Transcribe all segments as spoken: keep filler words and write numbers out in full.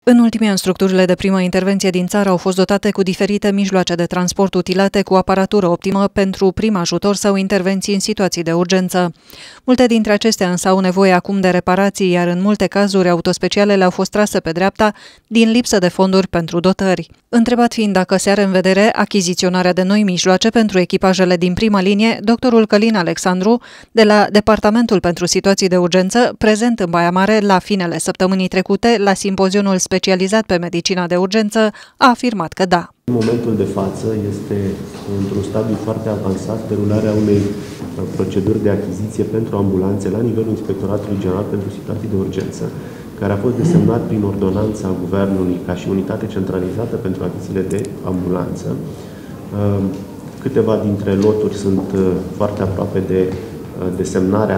În ultimii ani, structurile de primă intervenție din țară au fost dotate cu diferite mijloace de transport utilate cu aparatură optimă pentru prim ajutor sau intervenții în situații de urgență. Multe dintre acestea însă au nevoie acum de reparații, iar în multe cazuri autospecialele au fost trase pe dreapta din lipsă de fonduri pentru dotări. Întrebat fiind dacă se are în vedere achiziționarea de noi mijloace pentru echipajele din prima linie, doctorul Călin Alexandru, de la Departamentul pentru Situații de Urgență, prezent în Baia Mare la finele săptămânii trecute la simpozionul specializat pe medicina de urgență, a afirmat că da. În momentul de față este într-un stadiu foarte avansat derularea unei proceduri de achiziție pentru ambulanțe la nivelul Inspectoratului General pentru Situații de Urgență, care a fost desemnat prin ordonanța Guvernului ca și unitate centralizată pentru achizițiile de ambulanță. Câteva dintre loturi sunt foarte aproape de desemnarea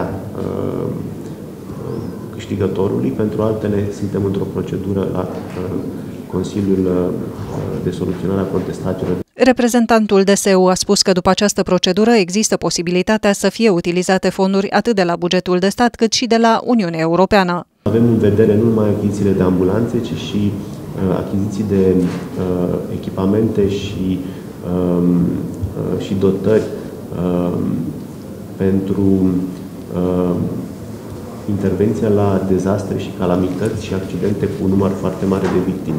câștigătorului, pentru altele suntem într-o procedură la Consiliul de Soluționare a Contestațiilor. Reprezentantul D S U a spus că după această procedură există posibilitatea să fie utilizate fonduri atât de la bugetul de stat cât și de la Uniunea Europeană. Avem în vedere nu numai achizițiile de ambulanțe, ci și uh, achiziții de uh, echipamente și, uh, uh, și dotări uh, pentru uh, intervenția la dezastre și calamități și accidente cu un număr foarte mare de victime.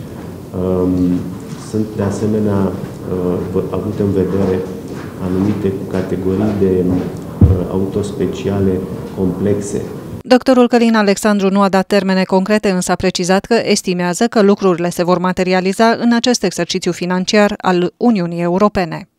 Sunt de asemenea avute în vedere anumite categorii de autospeciale complexe. Doctorul Călin Alexandru nu a dat termene concrete, însă a precizat că estimează că lucrurile se vor materializa în acest exercițiu financiar al Uniunii Europene.